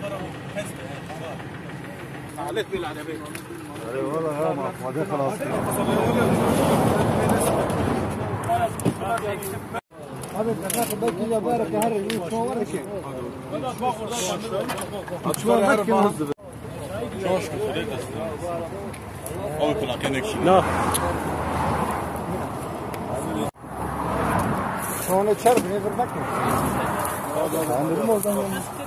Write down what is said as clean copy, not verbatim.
عليك بالعربية. اي والله يا ما بعدين خلاص. هذا الدقائق بيت يا بارك يا هري شو ورك شلون مكة شوش كفريق أو يكون أكنك شيء لا شلون تشرب نيفر مكة هذا عند الموضوع